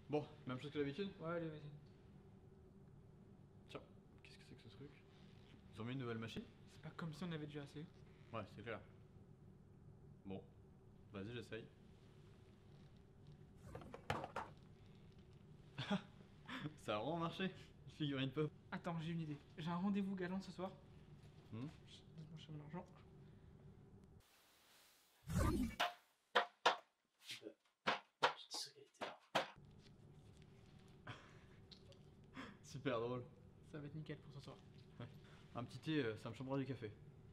Bon, même chose que d'habitude. Ouais, allez, vas-y. Tiens, qu'est-ce que c'est que ce truc? Ils ont mis une nouvelle machine? C'est pas comme si on avait déjà assez. Ouais, c'est clair. Bon, vas-y, j'essaye. Ça a vraiment marché, figurine pop. Attends, j'ai une idée. J'ai un rendez-vous galant ce soir. Hmm. Laisse-moi chercher mon argent. Super drôle. Ça va être nickel pour ce soir. Un petit thé, ça me changera du café.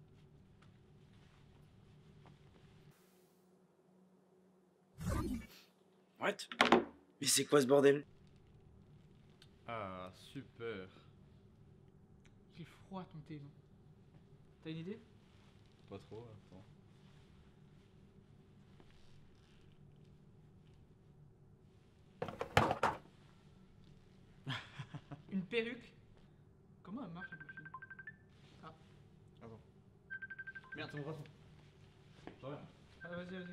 What? Mais c'est quoi ce bordel? Ah, super. Il est froid ton thé, non? T'as une idée? Pas trop, attends. Une perruque? Comment elle marche la machine? Ah, Attends. Merde, c'est mon bras. Je reviens. ah vas-y, vas-y.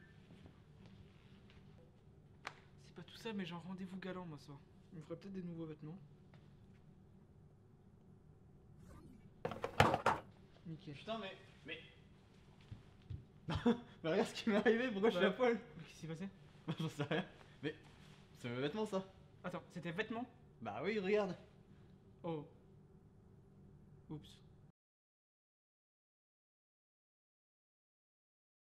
C'est pas tout ça, mais j'ai un rendez-vous galant moi ce soir. Il me ferait peut-être des nouveaux vêtements. Nickel. Putain, mais. Mais regarde ce qui m'est arrivé, pourquoi je suis à poil? Mais qu'est-ce qui s'est passé? J'en sais rien. Mais. C'est mes vêtements ça? Attends, c'était vêtements? Bah oui, regarde. Oh. Oups.